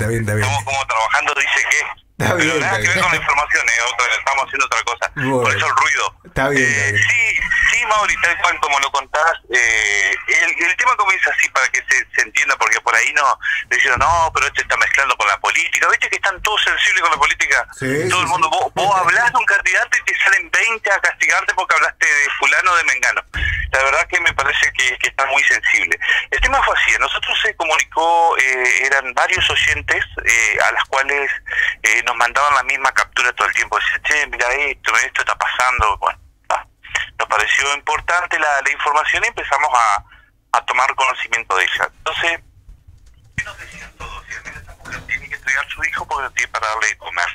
Estamos como trabajando, dice que... Está bien, pero nada que ver con la información, estamos haciendo otra cosa. Bueno, por eso el ruido. Está bien. Sí, Mauri, tal cual como lo contás, el tema comienza así para que se entienda, porque por ahí no dicen, no, pero este está mezclando con la política. ¿Viste que están todos sensibles con la política? Sí, todo el mundo. Vos hablás de un candidato y te salen 20 a castigarte porque hablaste de fulano o de mengano. La verdad que me parece que está muy sensible. El tema fue así, nosotros se comunicó, eran varios oyentes a las cuales nos mandaban la misma captura todo el tiempo. Decían, che, mira esto está pasando. Bueno, nos pareció importante la información y empezamos a tomar conocimiento de ella. Entonces, ¿qué nos decían todos? Esta mujer tiene que entregar a su hijo porque no tiene para darle de comer.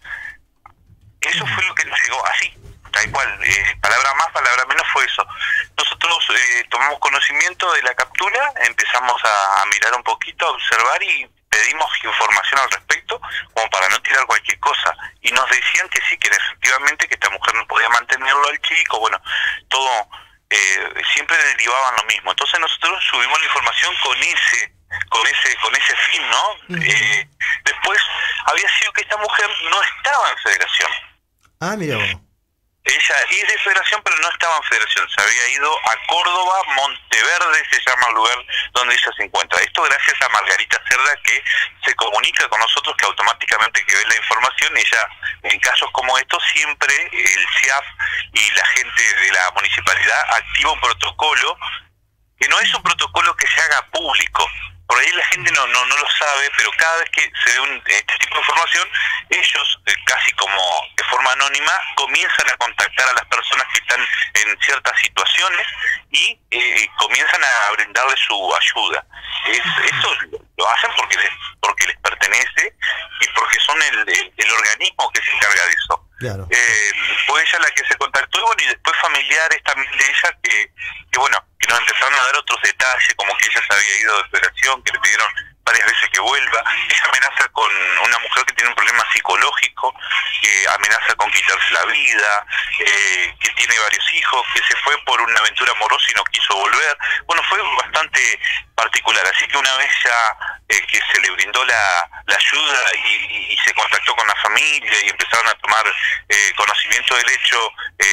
Eso fue lo que nos llegó así, tal cual, palabra más, palabra menos fue eso. Nosotros tomamos conocimiento de la captura, empezamos a mirar un poquito, a observar y pedimos información al respecto como para no tirar cualquier cosa, y nos decían que sí, que efectivamente que esta mujer no podía mantenerlo al chico, bueno, todo siempre derivaban lo mismo. Entonces nosotros subimos la información con ese fin, ¿no? Después había sido que esta mujer no estaba en federación. Ah, mira vos. Ella es de federación, pero no estaba en federación. Se había ido a Córdoba, Monteverde se llama el lugar donde ella se encuentra. Esto gracias a Margarita Cerda, que se comunica con nosotros, que automáticamente que ve la información, ella en casos como estos siempre el CIAF y la gente de la municipalidad activa un protocolo, que no es un protocolo que se haga público. Por ahí la gente no lo sabe, pero cada vez que se ve este tipo de información, ellos, casi como de forma anónima, comienzan a contactar a las personas que están en ciertas situaciones y comienzan a brindarles su ayuda. Esto lo hacen porque les pertenece y porque son el organismo que se encarga de eso. Claro. Fue ella la que se contactó y bueno, y después familiares también de ella que bueno, que nos empezaron a dar otros detalles, como que ella se había ido de federación, que le pidieron varias veces que vuelva. Ella amenaza con una mujer que tiene un problema psicológico, que amenaza con quitarse la vida, que tiene varios hijos, que se fue por una aventura amorosa y no quiso volver. Bueno, fue bastante particular, así que una vez ya que se le brindó la ayuda y se contactó con la familia y empezaron a tomar conocimiento del hecho,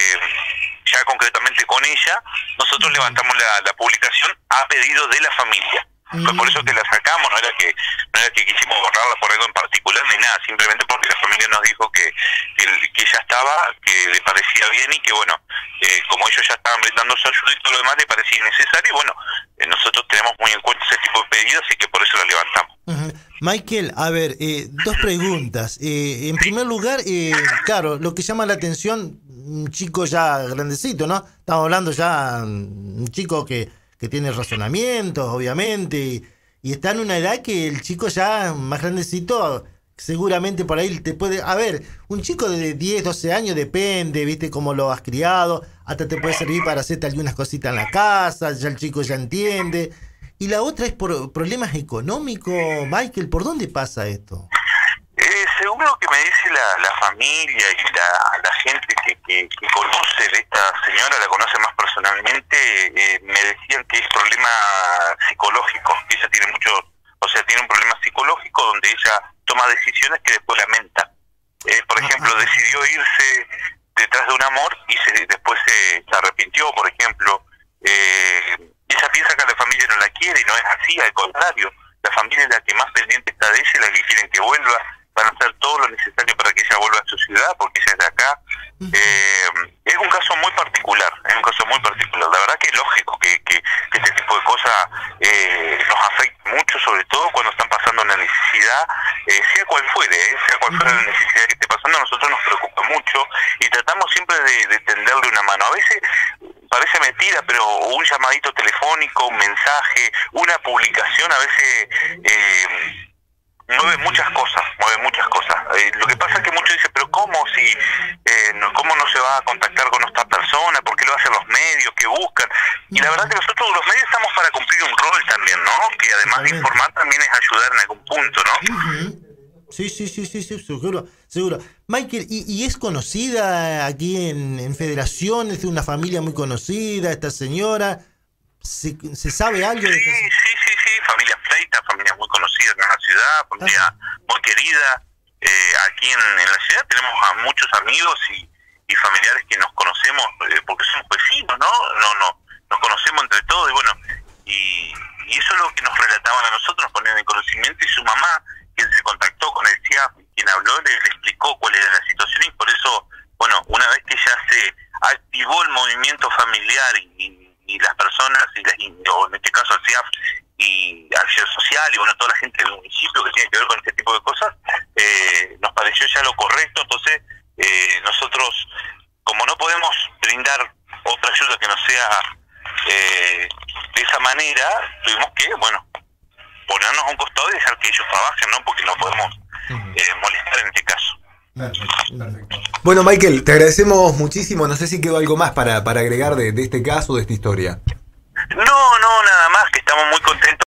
ya concretamente con ella, nosotros levantamos la publicación a pedido de la familia. Fue por eso que la sacamos, no era que quisimos borrarla por algo en particular ni nada, simplemente porque la familia nos dijo que ella estaba, que le parecía bien y que bueno, como ellos ya estaban brindando su ayuda y todo lo demás, le parecía innecesario y bueno, nosotros tenemos muy en cuenta ese tipo de pedidos y que por eso la levantamos. Michael, a ver, dos preguntas. En primer lugar, claro, lo que llama la atención, un chico ya grandecito, ¿no? Estamos hablando ya un chico que tiene razonamientos, obviamente, y está en una edad que el chico ya más grandecito, seguramente por ahí te puede... A ver, un chico de 10, 12 años, depende, viste cómo lo has criado, hasta te puede servir para hacerte algunas cositas en la casa, ya el chico ya entiende. Y la otra es por problemas económicos. Michael, ¿por dónde pasa esto? Según lo que me dice la familia y la gente que conoce de esta señora, la conoce más personalmente, me decían que es problema psicológico, que ella tiene tiene un problema psicológico donde ella toma decisiones que después lamenta. Por ejemplo, decidió irse detrás de un amor y después se arrepintió, por ejemplo. Ella piensa que la familia no la quiere y no es así, al contrario, la familia es la que más pendiente está de ella y la que quieren que vuelva, van a hacer todo lo necesario para que ella vuelva a su ciudad porque ella es de acá. Es un caso muy particular, la verdad que es lógico que este tipo de cosas nos afecte mucho, sobre todo cuando están pasando una necesidad, sea cual fuere la necesidad que esté pasando, a nosotros nos preocupa mucho y tratamos siempre de tenderle una mano. A veces parece mentira, pero un llamadito telefónico, un mensaje, una publicación a veces mueve muchas cosas. Lo que pasa es que muchos dicen, pero ¿cómo cómo no se va a contactar con esta persona? ¿Por qué lo hacen los medios? ¿Qué buscan? Y la verdad que nosotros los medios estamos para cumplir un rol también, ¿no? Que además de informar también es ayudar en algún punto, ¿no? Sí, seguro. Michael, ¿y es conocida aquí en Federación? ¿Es de una familia muy conocida esta señora? ¿Se sabe algo de esta señora? Sí, familias pleitas, familias muy muy conocida en la ciudad, familia muy querida. Aquí en la ciudad tenemos a muchos amigos y familiares que nos conocemos porque somos vecinos, nos conocemos entre todos, y bueno, y eso es lo que nos relataban a nosotros, nos ponían en conocimiento, y su mamá, quien se contactó con el CIAF, quien habló, le explicó cuál era la situación, y por eso, bueno, una vez que ya se activó el movimiento familiar y las personas, o en este caso el CIAF y Acción Social, y bueno, toda la gente del municipio que tiene que ver con este tipo de cosas, nos pareció ya lo correcto. Entonces nosotros, como no podemos brindar otra ayuda que no sea de esa manera, tuvimos que, bueno, ponernos a un costado y dejar que ellos trabajen, ¿no? Porque no podemos molestar en este caso. Perfecto. Bueno, Michael, te agradecemos muchísimo. No sé si quedó algo más para agregar de este caso, de esta historia. No, nada más, que estamos muy contentos